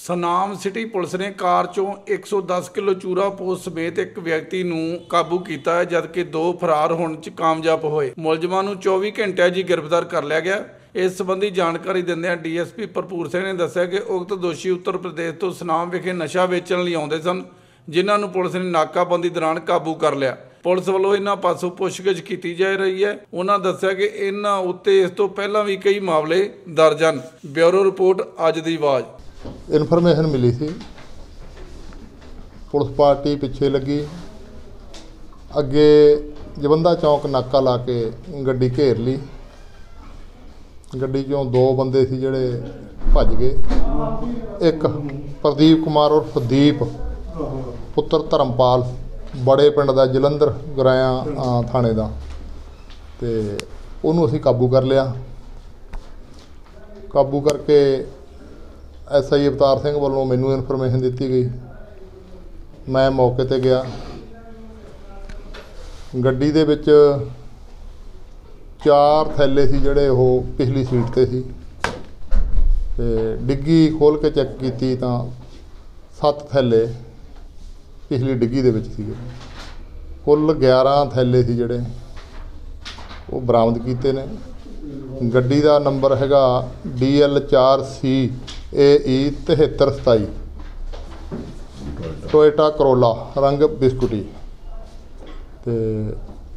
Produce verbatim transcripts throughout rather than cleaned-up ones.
ਸਨਾਮ city police ਨੇ ਕਾਰ ਚੋਂ एक सौ दस ਕਿਲੋ ਚੂਰਾ ਪੋਸਟ ਸਮੇਤ ਇੱਕ ਵਿਅਕਤੀ ਨੂੰ ਕਾਬੂ ਕੀਤਾ ਹੈ, ਜਦਕਿ ਦੋ ਫਰਾਰ ਹੋਣ 'ਚ ਕਾਮਯਾਬ ਹੋਏ। ਮੁਲਜ਼ਮਾਂ ਨੂੰ चौबीस ਘੰਟਿਆਂ 'ਚ ਗ੍ਰਿਫਤਾਰ ਕਰ ਲਿਆ ਗਿਆ। ਇਸ ਸੰਬੰਧੀ ਜਾਣਕਾਰੀ ਦਿੰਦਿਆਂ ਡੀ ਐਸ ਪੀ ਭਰਪੂਰ ਸਿੰਘ ਨੇ ਦੱਸਿਆ ਕਿ ਉਕਤ ਦੋਸ਼ੀ ਉੱਤਰ ਪ੍ਰਦੇਸ਼ ਤੋਂ ਸਨਾਮ ਵਿਖੇ ਨਸ਼ਾ ਵੇਚਣ ਲਈ ਆਉਂਦੇ ਸਨ, ਜਿਨ੍ਹਾਂ ਨੂੰ ਪੁਲਿਸ ਨੇ ਨਾਕਾਬੰਦੀ ਦੌਰਾਨ ਕਾਬੂ ਕਰ ਲਿਆ। ਪੁਲਿਸ ਵੱਲੋਂ ਇਹਨਾਂ ਪਾਸੋਂ ਪੁੱਛਗਿੱਛ ਕੀਤੀ ਜਾ ਰਹੀ ਹੈ। ਉਹਨਾਂ ਦੱਸਿਆ ਕਿ ਇਹਨਾਂ ਉੱਤੇ ਇਸ ਤੋਂ ਪਹਿਲਾਂ ਵੀ ਕਈ ਮਾਮਲੇ ਦਰਜ ਹਨ। ਬਿਊਰੋ ਰਿਪੋर्ट ਅੱਜ ਦੀ ਆਵਾਜ਼। ਇਨਫੋਰਮੇਸ਼ਨ ਮਿਲੀ ਸੀ, ਪੁਲਿਸ ਪਾਰਟੀ ਪਿੱਛੇ ਲੱਗੀ, ਅੱਗੇ ਜਵੰਦਾ ਚੌਂਕ ਨਾਕਾ ਲਾ ਕੇ ਗੱਡੀ ਘੇਰ ਲਈ। ਗੱਡੀ 'ਚੋਂ ਦੋ ਬੰਦੇ ਸੀ ਜਿਹੜੇ ਭੱਜ ਗਏ। ਇੱਕ ਪ੍ਰਦੀਪ ਕੁਮਾਰ ਉਰਫ ਦੀਪ ਪੁੱਤਰ ਧਰਮਪਾਲ, ਬੜੇ ਪਿੰਡ ਦਾ, ਜਲੰਧਰ ਗੁਰਾਇਆ ਥਾਣੇ ਦਾ, ਤੇ ਉਹਨੂੰ ਅਸੀਂ ਕਾਬੂ ਕਰ ਲਿਆ। ਕਾਬੂ ਕਰਕੇ ਐਸ ਆਈ ਅਵਤਾਰ ਸਿੰਘ ਵੱਲੋਂ ਮੈਨੂੰ ਇਨਫੋਰਮੇਸ਼ਨ ਦਿੱਤੀ ਗਈ। ਮੈਂ ਮੌਕੇ 'ਤੇ ਗਿਆ। ਗੱਡੀ ਦੇ ਵਿੱਚ ਚਾਰ ਥੈਲੇ ਸੀ ਜਿਹੜੇ ਉਹ ਪਿਛਲੀ ਸੀਟ 'ਤੇ ਸੀ, ਅਤੇ ਡਿੱਗੀ ਖੋਲ੍ਹ ਕੇ ਚੈੱਕ ਕੀਤੀ ਤਾਂ ਸੱਤ ਥੈਲੇ ਪਿਛਲੀ ਡਿੱਗੀ ਦੇ ਵਿੱਚ ਸੀਗੇ। ਕੁੱਲ ਗਿਆਰਾਂ ਥੈਲੇ ਸੀ ਜਿਹੜੇ ਉਹ ਬਰਾਮਦ ਕੀਤੇ ਨੇ। ਗੱਡੀ ਦਾ ਨੰਬਰ ਹੈਗਾ ਡੀ ਐਲ ਚਾਰ ਸੀ ਏ ਈ ਤਿਹੱਤਰ ਸਤਾਈ, ਟੋਇਟਾ ਕਰੋਲਾ, ਰੰਗ ਬਿਸਕੁਟੀ। ਅਤੇ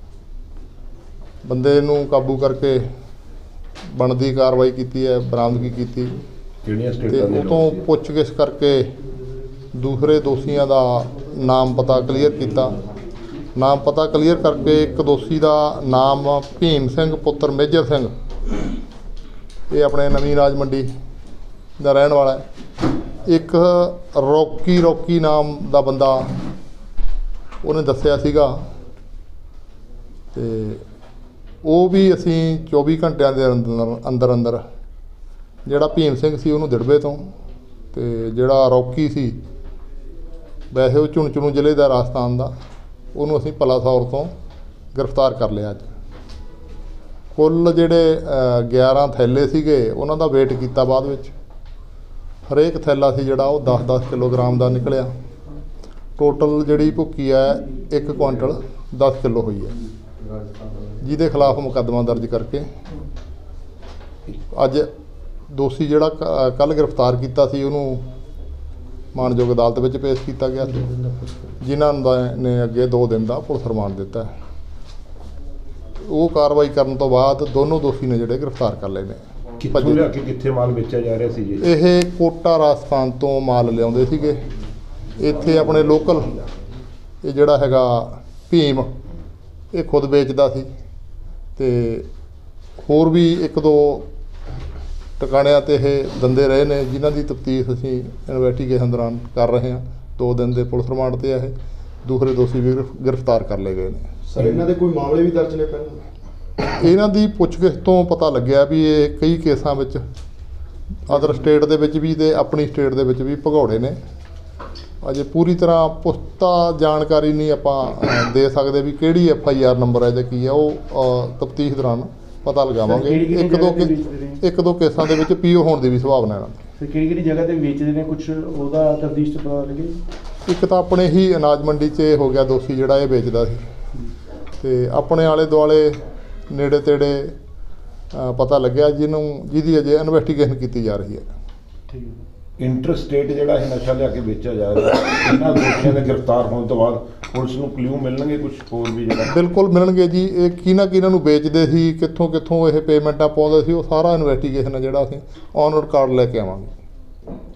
ਬੰਦੇ ਨੂੰ ਕਾਬੂ ਕਰਕੇ ਬਣਦੀ ਕਾਰਵਾਈ ਕੀਤੀ ਹੈ, ਬਰਾਮਦਗੀ ਕੀਤੀ, ਅਤੇ ਉਹ ਤੋਂ ਪੁੱਛਗਿੱਛ ਕਰਕੇ ਦੂਸਰੇ ਦੋਸ਼ੀਆਂ ਦਾ ਨਾਮ ਪਤਾ ਕਲੀਅਰ ਕੀਤਾ। ਨਾਮ ਪਤਾ ਕਲੀਅਰ ਕਰਕੇ ਇੱਕ ਦੋਸ਼ੀ ਦਾ ਨਾਮ ਭੀਮ ਸਿੰਘ ਪੁੱਤਰ ਮੇਜਰ ਸਿੰਘ, ਇਹ ਆਪਣੇ ਨਵੀਂ ਰਾਜ ਮੰਡੀ ਦਾ ਰਹਿਣ ਵਾਲਾ ਹੈ। ਇੱਕ ਰੋਕੀ ਰੋਕੀ ਨਾਮ ਦਾ ਬੰਦਾ ਉਹਨੇ ਦੱਸਿਆ ਸੀਗਾ, ਅਤੇ ਉਹ ਵੀ ਅਸੀਂ ਚੌਬੀ ਘੰਟਿਆਂ ਦੇ ਅੰਦਰ ਅੰਦਰ ਅੰਦਰ ਜਿਹੜਾ ਭੀਮ ਸਿੰਘ ਸੀ ਉਹਨੂੰ ਦਿੜਬੇ ਤੋਂ, ਅਤੇ ਜਿਹੜਾ ਰੋਕੀ ਸੀ ਵੈਸੇ ਉਹ ਝੁੰਝੁਨੂ ਜ਼ਿਲ੍ਹੇ ਦਾ, ਰਾਜਸਥਾਨ ਦਾ, ਉਹਨੂੰ ਅਸੀਂ ਪਲਾਸੌਰ ਤੋਂ ਗ੍ਰਿਫਤਾਰ ਕਰ ਲਿਆ ਅੱਜ। ਕੁੱਲ ਜਿਹੜੇ ਗਿਆਰਾਂ ਥੈਲੇ ਸੀਗੇ ਉਹਨਾਂ ਦਾ ਵੇਟ ਕੀਤਾ ਬਾਅਦ ਵਿੱਚ। ਹਰੇਕ ਥੈਲਾ ਸੀ ਜਿਹੜਾ ਉਹ ਦਸ ਦਸ ਕਿਲੋਗ੍ਰਾਮ ਦਾ ਨਿਕਲਿਆ। ਟੋਟਲ ਜਿਹੜੀ ਭੁੱਕੀ ਹੈ ਇੱਕ ਕੁਆਂਟਲ ਦਸ ਕਿਲੋ ਹੋਈ ਹੈ, ਜਿਹਦੇ ਖਿਲਾਫ ਮੁਕੱਦਮਾ ਦਰਜ ਕਰਕੇ ਅੱਜ ਦੋਸ਼ੀ ਜਿਹੜਾ ਕੱਲ੍ਹ ਗ੍ਰਿਫਤਾਰ ਕੀਤਾ ਸੀ ਉਹਨੂੰ ਮਾਣਯੋਗ ਅਦਾਲਤ ਵਿੱਚ ਪੇਸ਼ ਕੀਤਾ ਗਿਆ ਸੀ, ਜਿਨ੍ਹਾਂ ਨੇ ਅੱਗੇ ਦੋ ਦਿਨ ਦਾ ਪੁਲਿਸ ਰਿਮਾਂਡ ਦਿੱਤਾ। ਉਹ ਕਾਰਵਾਈ ਕਰਨ ਤੋਂ ਬਾਅਦ ਦੋਨੋਂ ਦੋਸ਼ੀ ਨੇ ਜਿਹੜੇ ਗ੍ਰਿਫਤਾਰ ਕਰ ਲਏ ਨੇ। ਕਿੱਥੋਂ ਲਿਆ ਕੇ ਕਿੱਥੇ ਮਾਲ ਵੇਚਿਆ ਜਾ ਰਿਹਾ ਸੀ ਜੀ? ਇਹ ਕੋਟਾ ਰਾਜਸਥਾਨ ਤੋਂ ਮਾਲ ਲਿਆਉਂਦੇ ਸੀਗੇ ਇੱਥੇ ਆਪਣੇ ਲੋਕਲ। ਇਹ ਜਿਹੜਾ ਹੈਗਾ ਭੀਮ, ਇਹ ਖੁਦ ਵੇਚਦਾ ਸੀ, ਅਤੇ ਹੋਰ ਵੀ ਇੱਕ ਦੋ ਟਿਕਾਣਿਆਂ 'ਤੇ ਇਹ ਦਿੰਦੇ ਰਹੇ ਨੇ, ਜਿਨ੍ਹਾਂ ਦੀ ਤਫਤੀਸ਼ ਅਸੀਂ ਇਨਵੈਸਟੀਗੇਸ਼ਨ ਦੌਰਾਨ ਕਰ ਰਹੇ ਹਾਂ। ਦੋ ਦਿਨ ਦੇ ਪੁਲਿਸ ਰਿਮਾਂਡ 'ਤੇ ਇਹ ਦੂਸਰੇ ਦੋਸ਼ੀ ਵੀ ਗ੍ਰਿਫਤਾਰ ਕਰ ਲਏ ਗਏ ਨੇ। ਸਰ, ਇਹਨਾਂ ਦੇ ਕੋਈ ਮਾਮਲੇ ਵੀ ਦਰਜ ਨੇ ਪਹਿਲਾਂ? ਇਹਨਾਂ ਦੀ ਪੁੱਛਗਿੱਛ ਤੋਂ ਪਤਾ ਲੱਗਿਆ ਵੀ ਇਹ ਕਈ ਕੇਸਾਂ ਵਿੱਚ ਅਦਰ ਸਟੇਟ ਦੇ ਵਿੱਚ ਵੀ ਅਤੇ ਆਪਣੀ ਸਟੇਟ ਦੇ ਵਿੱਚ ਵੀ ਭਗੌੜੇ ਨੇ। ਅਜੇ ਪੂਰੀ ਤਰ੍ਹਾਂ ਪੁਖਤਾ ਜਾਣਕਾਰੀ ਨਹੀਂ ਆਪਾਂ ਦੇ ਸਕਦੇ ਵੀ ਕਿਹੜੀ ਐਫ ਆਈ ਆਰ ਨੰਬਰ ਹੈ ਜਾਂ ਕੀ ਹੈ, ਉਹ ਤਫਤੀਸ਼ ਦੌਰਾਨ ਪਤਾ ਲਗਾਵਾਂਗੇ। ਇੱਕ ਦੋ ਇੱਕ ਦੋ ਕੇਸਾਂ ਦੇ ਵਿੱਚ ਪੀ ਓ ਹੋਣ ਦੀ ਵੀ ਸੰਭਾਵਨਾ ਹੈ। ਕਿਹੜੀ ਕਿਹੜੀ ਜਗ੍ਹਾ 'ਤੇ ਵੇਚਦੇ ਨੇ, ਕੁਛ ਉਹਦਾ ਤਫਤੀਸ਼ 'ਚ ਪਤਾ ਲੱਗੇ? ਇੱਕ ਤਾਂ ਆਪਣੇ ਹੀ ਅਨਾਜ ਮੰਡੀ 'ਚ ਹੋ ਗਿਆ ਦੋਸ਼ੀ ਜਿਹੜਾ ਇਹ ਵੇਚਦਾ ਸੀ, ਅਤੇ ਆਪਣੇ ਆਲੇ ਦੁਆਲੇ ਨੇੜੇ ਤੇੜੇ ਪਤਾ ਲੱਗਿਆ ਜਿਹਨੂੰ ਜਿਹਦੀ ਅਜੇ ਇਨਵੈਸਟੀਗੇਸ਼ਨ ਕੀਤੀ ਜਾ ਰਹੀ ਹੈ। ਠੀਕ ਹੈ। ਇੰਟਰ ਸਟੇਟ ਜਿਹੜਾ ਇਹ ਨਸ਼ਾ ਲਿਆ ਕੇ ਵੇਚਿਆ ਜਾ ਰਿਹਾ, ਇਹਨਾਂ ਦੋਸ਼ੀਆਂ ਦੇ ਗ੍ਰਿਫਤਾਰ ਹੋਣ ਤੋਂ ਬਾਅਦ ਪੁਲਿਸ ਨੂੰ ਕਲਿਊ ਮਿਲਣਗੇ ਕੁਝ ਹੋਰ ਵੀ ਜਿਹੜਾ? ਬਿਲਕੁਲ ਮਿਲਣਗੇ ਜੀ। ਇਹ ਕਿਹਨਾਂ ਕਿਹਨਾਂ ਨੂੰ ਵੇਚਦੇ ਸੀ, ਕਿੱਥੋਂ ਕਿੱਥੋਂ ਇਹ ਪੇਮੈਂਟਾਂ ਪਾਉਂਦੇ ਸੀ, ਉਹ ਸਾਰਾ ਇਨਵੈਸਟੀਗੇਸ਼ਨ ਹੈ ਜਿਹੜਾ ਅਸੀਂ ਔਨ ਰਿਕਾਰਡ ਲੈ ਕੇ ਆਵਾਂਗੇ।